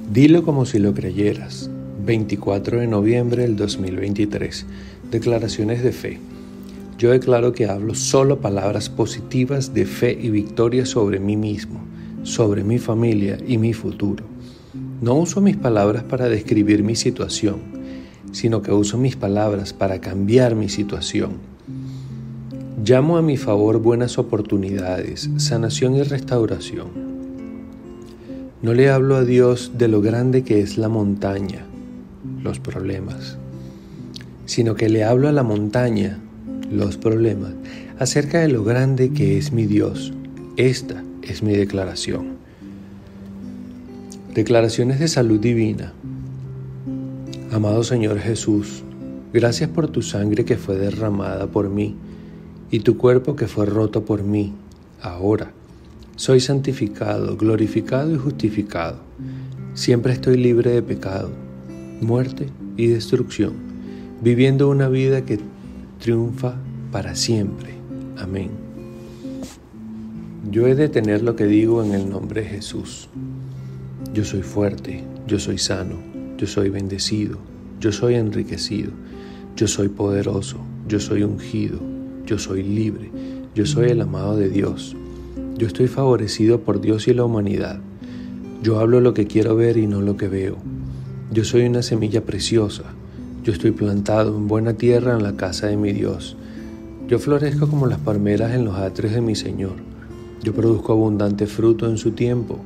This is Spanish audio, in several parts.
Dilo como si lo creyeras. 24 de noviembre del 2023. Declaraciones de fe. Yo declaro que hablo solo palabras positivas de fe y victoria sobre mí mismo, sobre mi familia y mi futuro. No uso mis palabras para describir mi situación, sino que uso mis palabras para cambiar mi situación. Llamo a mi favor buenas oportunidades, sanación y restauración. No le hablo a Dios de lo grande que es la montaña, los problemas, sino que le hablo a la montaña, los problemas, acerca de lo grande que es mi Dios. Esta es mi declaración. Declaraciones de salud divina. Amado Señor Jesús, gracias por tu sangre que fue derramada por mí y tu cuerpo que fue roto por mí. Ahora soy santificado, glorificado y justificado. Siempre estoy libre de pecado, muerte y destrucción, viviendo una vida que triunfa para siempre. Amén. Yo he de tener lo que digo en el nombre de Jesús. Yo soy fuerte, yo soy sano, yo soy bendecido, yo soy enriquecido, yo soy poderoso, yo soy ungido, yo soy libre, yo soy el amado de Dios. Yo estoy favorecido por Dios y la humanidad. Yo hablo lo que quiero ver y no lo que veo. Yo soy una semilla preciosa. Yo estoy plantado en buena tierra en la casa de mi Dios. Yo florezco como las palmeras en los atrios de mi Señor. Yo produzco abundante fruto en su tiempo.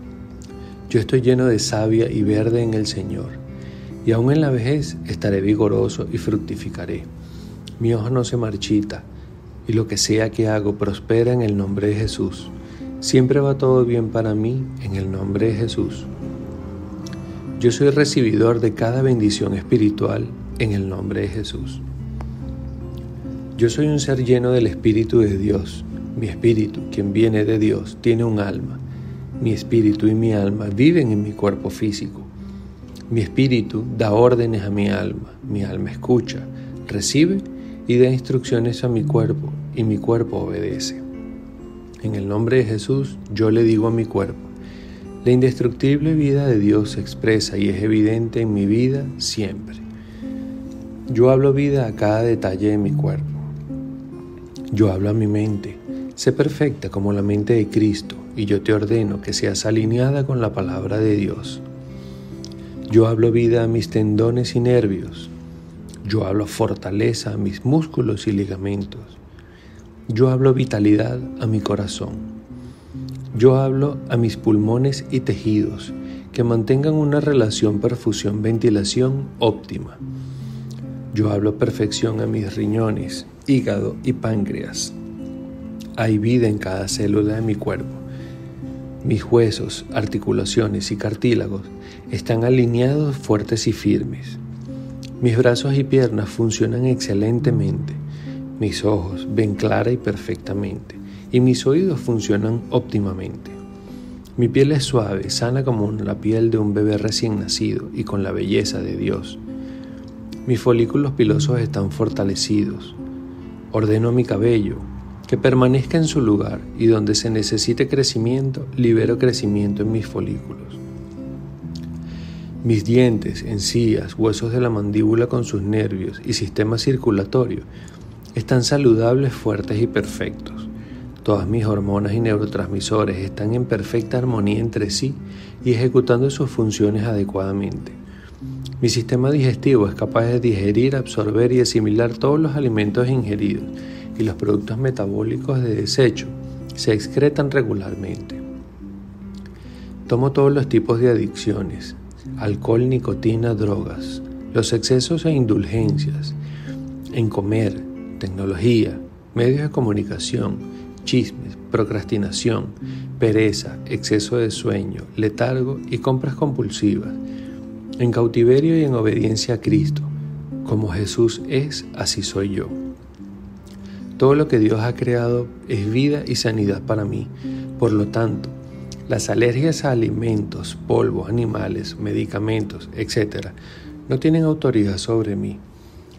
Yo estoy lleno de savia y verde en el Señor. Y aún en la vejez estaré vigoroso y fructificaré. Mi hoja no se marchita. Y lo que sea que hago prospera en el nombre de Jesús. Siempre va todo bien para mí en el nombre de Jesús. Yo soy recibidor de cada bendición espiritual en el nombre de Jesús. Yo soy un ser lleno del Espíritu de Dios. Mi espíritu, quien viene de Dios, tiene un alma. Mi espíritu y mi alma viven en mi cuerpo físico. Mi espíritu da órdenes a mi alma escucha, recibe y da instrucciones a mi cuerpo, y mi cuerpo obedece. En el nombre de Jesús, yo le digo a mi cuerpo: la indestructible vida de Dios se expresa y es evidente en mi vida siempre. Yo hablo vida a cada detalle de mi cuerpo. Yo hablo a mi mente: sé perfecta como la mente de Cristo, y yo te ordeno que seas alineada con la palabra de Dios. Yo hablo vida a mis tendones y nervios. Yo hablo fortaleza a mis músculos y ligamentos. Yo hablo vitalidad a mi corazón. Yo hablo a mis pulmones y tejidos que mantengan una relación perfusión-ventilación óptima. Yo hablo perfección a mis riñones, hígado y páncreas. Hay vida en cada célula de mi cuerpo. Mis huesos, articulaciones y cartílagos están alineados, fuertes y firmes. Mis brazos y piernas funcionan excelentemente. Mis ojos ven clara y perfectamente. Y mis oídos funcionan óptimamente. Mi piel es suave, sana como la piel de un bebé recién nacido y con la belleza de Dios. Mis folículos pilosos están fortalecidos. Ordeno mi cabello que permanezca en su lugar y donde se necesite crecimiento, libero crecimiento en mis folículos. Mis dientes, encías, huesos de la mandíbula con sus nervios y sistema circulatorio están saludables, fuertes y perfectos. Todas mis hormonas y neurotransmisores están en perfecta armonía entre sí y ejecutando sus funciones adecuadamente. Mi sistema digestivo es capaz de digerir, absorber y asimilar todos los alimentos ingeridos y los productos metabólicos de desecho se excretan regularmente. Tomo todos los tipos de adicciones: alcohol, nicotina, drogas, los excesos e indulgencias en comer, tecnología, medios de comunicación, chismes, procrastinación, pereza, exceso de sueño, letargo y compras compulsivas, en cautiverio y en obediencia a Cristo. Como Jesús es, así soy yo. Todo lo que Dios ha creado es vida y sanidad para mí. Por lo tanto, las alergias a alimentos, polvos, animales, medicamentos, etc., no tienen autoridad sobre mí.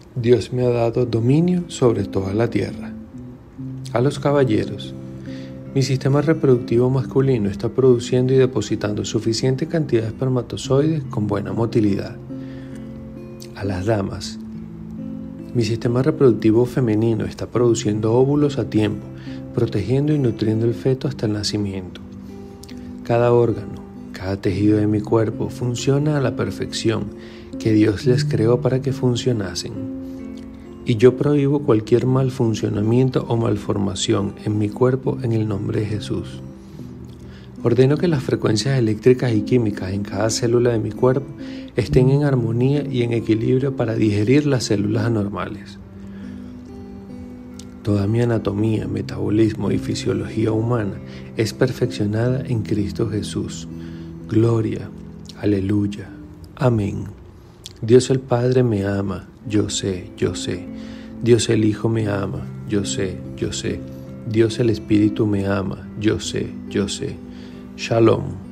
Dios me ha dado dominio sobre toda la tierra. A los caballeros, Mi sistema reproductivo masculino está produciendo y depositando suficiente cantidad de espermatozoides con buena motilidad. A las damas, mi sistema reproductivo femenino está produciendo óvulos a tiempo, protegiendo y nutriendo el feto hasta el nacimiento. Cada órgano, cada tejido de mi cuerpo funciona a la perfección que Dios les creó para que funcionasen. Y yo prohíbo cualquier mal funcionamiento o malformación en mi cuerpo en el nombre de Jesús. Ordeno que las frecuencias eléctricas y químicas en cada célula de mi cuerpo estén en armonía y en equilibrio para digerir las células anormales. Toda mi anatomía, metabolismo y fisiología humana es perfeccionada en Cristo Jesús. Gloria, aleluya, amén. Dios el Padre me ama, yo sé, yo sé. Dios el Hijo me ama, yo sé, yo sé. Dios el Espíritu me ama, yo sé, yo sé. Shalom.